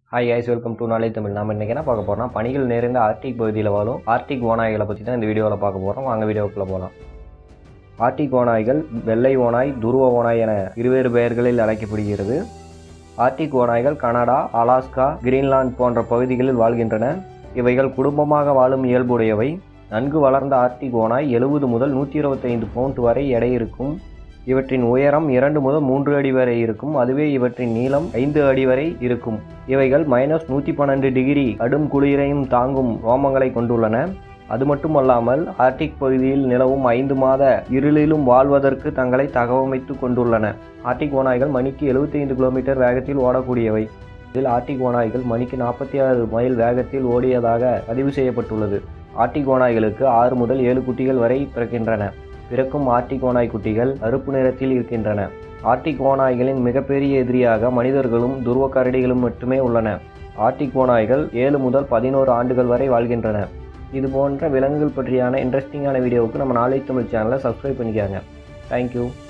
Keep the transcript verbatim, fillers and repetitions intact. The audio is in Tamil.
ஹாய் guys, வெல்கம் டு நாளை தமிழ். நாம இன்னைக்கு என்ன பார்க்க போறோம்னா பனிகள் நிறைந்த ஆர்டிக் பகுதியில் வாழும் ஆர்டிக் ஓநாய்களை பற்றி தான் இந்த வீடியோவில் பார்க்க போகிறோம். வாங்க வீடியோக்குள்ளே போகலாம். ஆர்டிக் ஓநாய்கள் வெள்ளை ஓநாய், துருவ ஓநாய் என இருவேறு பெயர்களில் அழைக்கப்படுகிறது. ஆர்டிக் ஓநாய்கள் கனடா, அலாஸ்கா, கிரீன்லாந்து போன்ற பகுதிகளில் வாழ்கின்றன. இவைகள் குடும்பமாக வாழும் இயல்புடையவை. நன்கு வளர்ந்த ஆர்டிக் ஓநாய் எழுபது முதல் நூற்றி இருபத்தைந்து பவுண்ட் வரை எடை இருக்கும். இவற்றின் உயரம் இரண்டு முதல் மூன்று அடி வரை இருக்கும். அதுவே இவற்றின் நீளம் ஐந்து அடி வரை இருக்கும். இவைகள் மைனஸ் நூற்றி பன்னெண்டு டிகிரி கடும் குளிரையும் தாங்கும் ரோமங்களை கொண்டுள்ளன. அது மட்டுமல்லாமல் ஆர்டிக் பகுதியில் நிலவும் ஐந்து மாத இருளிலும் வாழ்வதற்கு தங்களை தகவமைத்து கொண்டுள்ளன. ஆர்டிக் ஓநாய்கள் மணிக்கு எழுபத்தி ஐந்து கிலோமீட்டர் வேகத்தில் ஓடக்கூடியவை. இதில் ஆர்டிக் ஓநாய்கள் மணிக்கு நாற்பத்தி ஆறு மைல் வேகத்தில் ஓடியதாக பதிவு செய்யப்பட்டுள்ளது. ஆர்டிக் ஓநாய்களுக்கு ஆறு முதல் ஏழு குட்டிகள் வரை பிறக்கின்றன. பிறக்கும் ஆர்டிக் ஓநாய் குட்டிகள் கருப்பு நிறத்தில் இருக்கின்றன. ஆர்டிக் ஓநாய்களின் மிகப்பெரிய எதிரியாக மனிதர்களும் துருவ கரடிகளும் மட்டுமே உள்ளன. ஆர்டிக் ஓநாய்கள் ஏழு முதல் பதினோரு ஆண்டுகள் வரை வாழ்கின்றன. இது போன்ற விலங்குகள் பற்றியான இன்ட்ரெஸ்டிங்கான வீடியோவுக்கு நம்ம நாளை தமிழ் சேனலை சப்ஸ்கிரைப் பண்ணிக்காங்க. தேங்க்யூ.